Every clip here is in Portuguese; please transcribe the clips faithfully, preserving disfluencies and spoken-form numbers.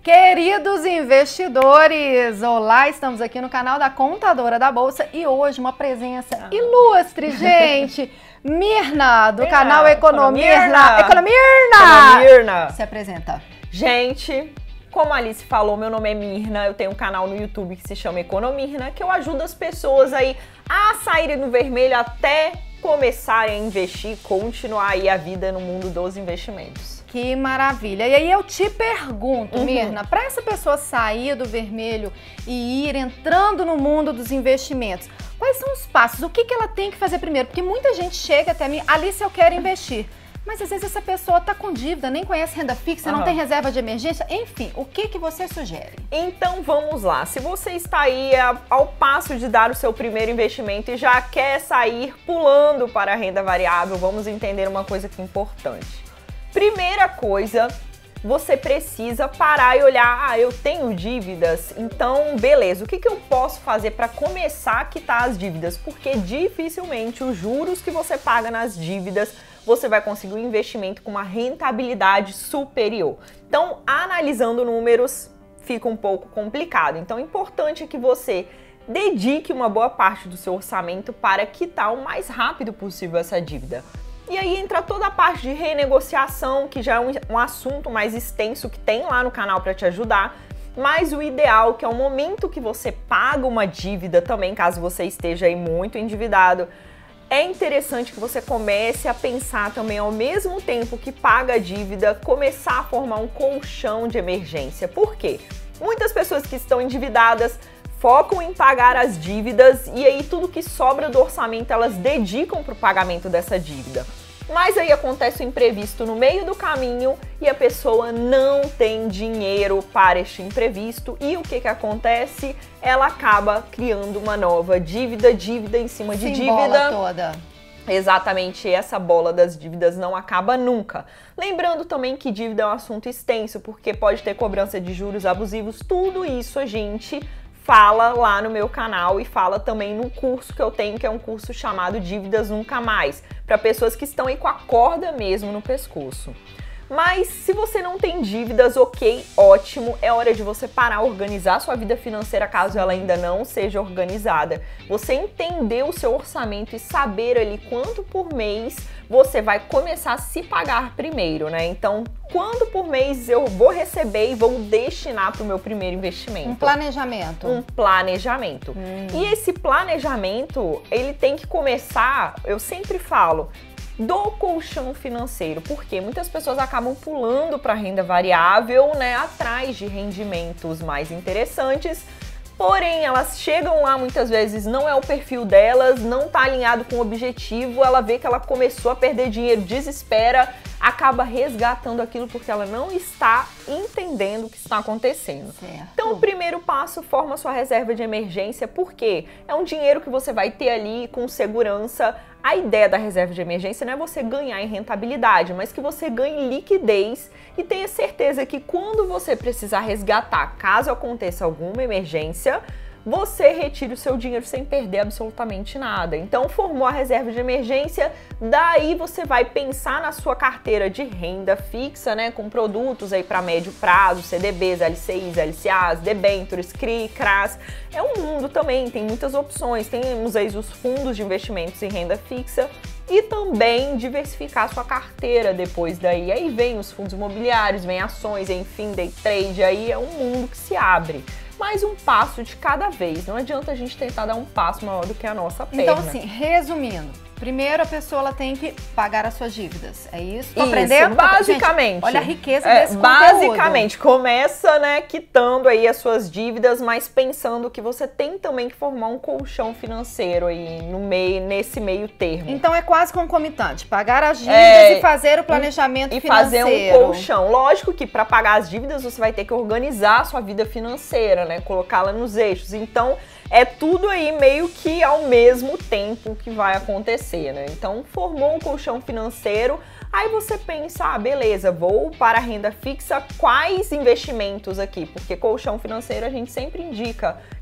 Queridos investidores, olá, estamos aqui no canal da Contadora da Bolsa e hoje uma presença ah. ilustre, gente, Mirna, do Mirna, canal Economirna. Economirna! Economirna! Se apresenta. Gente, como a Alice falou, meu nome é Mirna, eu tenho um canal no YouTube que se chama Economirna, que eu ajudo as pessoas aí a saírem do vermelho até começarem a investir, continuar aí a vida no mundo dos investimentos. Que maravilha! E aí eu te pergunto, uhum. Mirna, para essa pessoa sair do vermelho e ir entrando no mundo dos investimentos, quais são os passos? O que, que ela tem que fazer primeiro? Porque muita gente chega até mim, Alice, eu quero investir. Mas às vezes essa pessoa está com dívida, nem conhece renda fixa, uhum. não tem reserva de emergência, enfim, o que, que você sugere? Então vamos lá, se você está aí ao passo de dar o seu primeiro investimento e já quer sair pulando para a renda variável, vamos entender uma coisa que é importante. Primeira coisa, você precisa parar e olhar, ah, eu tenho dívidas, então beleza, o que, que eu posso fazer para começar a quitar as dívidas? Porque dificilmente os juros que você paga nas dívidas, você vai conseguir um investimento com uma rentabilidade superior. Então, analisando números, fica um pouco complicado. Então, o importante é que você dedique uma boa parte do seu orçamento para quitar o mais rápido possível essa dívida. E aí entra toda a parte de renegociação, que já é um, um assunto mais extenso que tem lá no canal para te ajudar. Mas o ideal, que é o momento que você paga uma dívida também, caso você esteja aí muito endividado, é interessante que você comece a pensar também, ao mesmo tempo que paga a dívida, começar a formar um colchão de emergência. Por quê? Muitas pessoas que estão endividadas focam em pagar as dívidas e aí tudo que sobra do orçamento elas dedicam para o pagamento dessa dívida. Mas aí acontece o imprevisto no meio do caminho e a pessoa não tem dinheiro para este imprevisto e o que que acontece? Ela acaba criando uma nova dívida, dívida em cima de Se dívida. embola toda. Exatamente, essa bola das dívidas não acaba nunca. Lembrando também que dívida é um assunto extenso, porque pode ter cobrança de juros abusivos, tudo isso a gente fala lá no meu canal e fala também no curso que eu tenho, que é um curso chamado Dívidas Nunca Mais, para pessoas que estão aí com a corda mesmo no pescoço. Mas se você não tem dívidas, ok, ótimo, é hora de você parar, organizar sua vida financeira caso ela ainda não seja organizada. Você entender o seu orçamento e saber ali quanto por mês você vai começar a se pagar primeiro, né? Então, quanto por mês eu vou receber e vou destinar para o meu primeiro investimento? Um planejamento. Um planejamento. Hum. E esse planejamento, ele tem que começar, eu sempre falo, do colchão financeiro, porque muitas pessoas acabam pulando para a renda variável, né, atrás de rendimentos mais interessantes, porém elas chegam lá muitas vezes, não é o perfil delas, não está alinhado com o objetivo, ela vê que ela começou a perder dinheiro, desespera, acaba resgatando aquilo porque ela não está entendendo o que está acontecendo. Certo. Então, o primeiro passo, forma sua reserva de emergência, porque é um dinheiro que você vai ter ali com segurança. A ideia da reserva de emergência não é você ganhar em rentabilidade, mas que você ganhe liquidez e tenha certeza que quando você precisar resgatar, caso aconteça alguma emergência, você retire o seu dinheiro sem perder absolutamente nada. Então, formou a reserva de emergência, daí você vai pensar na sua carteira de renda fixa, né, com produtos aí para médio prazo, C D Bs, L C Is, L C As, debêntures, C R I, C R A S. É um mundo também, tem muitas opções. Temos aí os fundos de investimentos em renda fixa e também diversificar a sua carteira depois daí. Aí vem os fundos imobiliários, vem ações, enfim, day trade, aí é um mundo que se abre. Mas um passo de cada vez. Não adianta a gente tentar dar um passo maior do que a nossa perna. Então, assim, resumindo, primeiro a pessoa ela tem que pagar as suas dívidas. É isso? Tô isso, aprendendo? basicamente. Gente, olha a riqueza é, desse basicamente, conteúdo. começa, né, quitando aí as suas dívidas, mas pensando que você tem também que formar um colchão financeiro aí no meio, nesse meio termo. Então é quase concomitante, pagar as dívidas é, e fazer o planejamento e financeiro. E fazer um colchão. Lógico que para pagar as dívidas você vai ter que organizar a sua vida financeira, né, colocá-la nos eixos. Então é tudo aí meio que ao mesmo tempo que vai acontecer, né? Então, formou um colchão financeiro, aí você pensa, ah, beleza, vou para a renda fixa, quais investimentos aqui? Porque colchão financeiro a gente sempre indica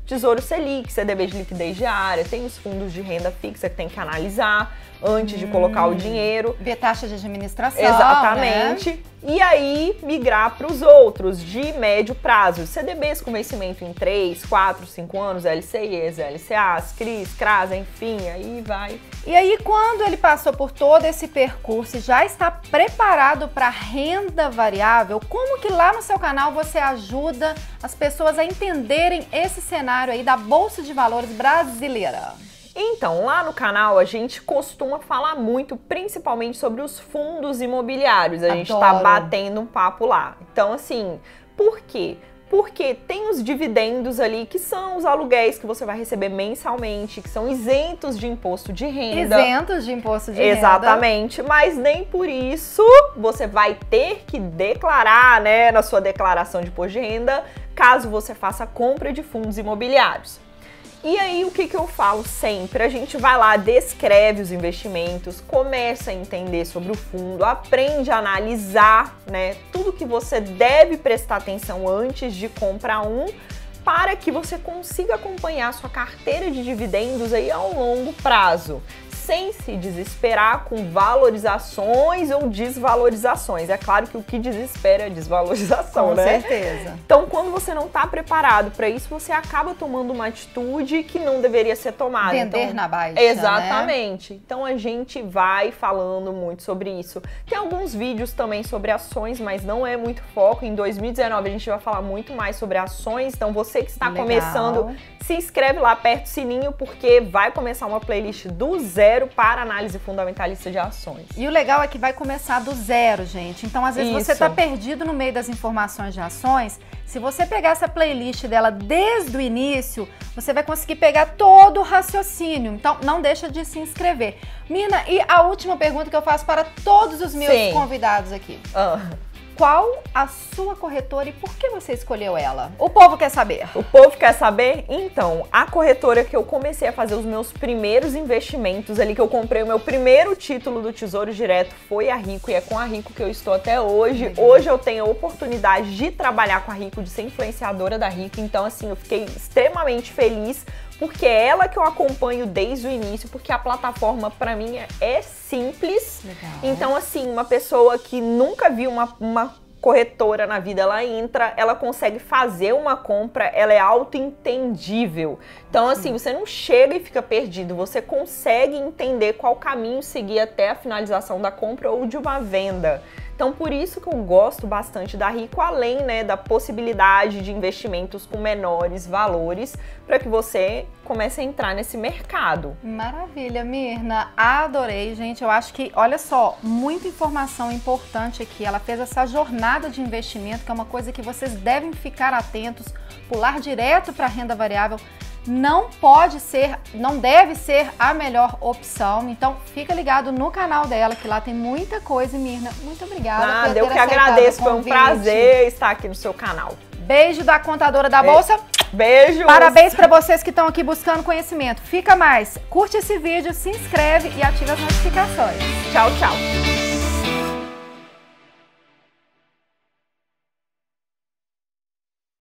Tesouro Selic, C D B de liquidez diária, tem os fundos de renda fixa que tem que analisar antes hum, de colocar o dinheiro. Ver taxa de administração, exatamente. Né? E aí migrar para os outros de médio prazo. C D Bs com vencimento em três, quatro, cinco anos, L C Is, L C As, C R Is, C R As, enfim, aí vai. E aí quando ele passou por todo esse percurso e já está preparado para renda variável, como que lá no seu canal você ajuda as pessoas a entenderem esse cenário aí da Bolsa de Valores brasileira? Então, lá no canal a gente costuma falar muito, principalmente sobre os fundos imobiliários. A Adoro. gente tá batendo um papo lá. Então, assim, por quê? Porque tem os dividendos ali, que são os aluguéis que você vai receber mensalmente, que são isentos de imposto de renda. Isentos de imposto de Exatamente, renda. Exatamente, mas nem por isso você vai ter que declarar, né, na sua declaração de imposto de renda, caso você faça compra de fundos imobiliários. E aí, o que que eu falo sempre? A gente vai lá, descreve os investimentos, começa a entender sobre o fundo, aprende a analisar, né, tudo que você deve prestar atenção antes de comprar um, para que você consiga acompanhar a sua carteira de dividendos aí ao longo prazo, sem se desesperar com valorizações ou desvalorizações. É claro que o que desespera é desvalorização, com né? Com certeza. Então, quando você não está preparado para isso, você acaba tomando uma atitude que não deveria ser tomada. Vender então, na baixa, exatamente. Né? Então, a gente vai falando muito sobre isso. Tem alguns vídeos também sobre ações, mas não é muito foco. Em dois mil e dezenove, a gente vai falar muito mais sobre ações. Então, você que está Legal. começando, se inscreve lá, aperta o sininho, porque vai começar uma playlist do zero para análise fundamentalista de ações. E o legal é que vai começar do zero, gente. Então, às vezes, Isso. você está perdido no meio das informações de ações. Se você pegar essa playlist dela desde o início, você vai conseguir pegar todo o raciocínio. Então, não deixa de se inscrever. Mina, e a última pergunta que eu faço para todos os meus Sim. convidados aqui. Ah. Qual a sua corretora e por que você escolheu ela? O povo quer saber. O povo quer saber? Então, a corretora que eu comecei a fazer os meus primeiros investimentos ali, que eu comprei o meu primeiro título do Tesouro Direto, foi a Rico, e é com a Rico que eu estou até hoje. Legal. Hoje eu tenho a oportunidade de trabalhar com a Rico, de ser influenciadora da Rico, então assim, eu fiquei extremamente feliz, porque é ela que eu acompanho desde o início, porque a plataforma para mim é simples. Legal. Então assim, uma pessoa que nunca viu uma, uma corretora na vida, ela entra, ela consegue fazer uma compra, ela é auto-entendível. Então assim, você não chega e fica perdido, você consegue entender qual caminho seguir até a finalização da compra ou de uma venda. Então, por isso que eu gosto bastante da Rico, além, né, da possibilidade de investimentos com menores valores, para que você comece a entrar nesse mercado. Maravilha, Mirna. Adorei, gente. Eu acho que, olha só, muita informação importante aqui. Ela fez essa jornada de investimento, que é uma coisa que vocês devem ficar atentos, pular direto para a renda variável. Não pode ser, não deve ser a melhor opção. Então, fica ligado no canal dela, que lá tem muita coisa. E, Mirna, muito obrigada. Ah, eu que agradeço. Foi um prazer estar aqui no seu canal. Beijo da Contadora da Bolsa. Beijo. Parabéns para vocês que estão aqui buscando conhecimento. Fica mais. Curte esse vídeo, se inscreve e ativa as notificações. Tchau, tchau.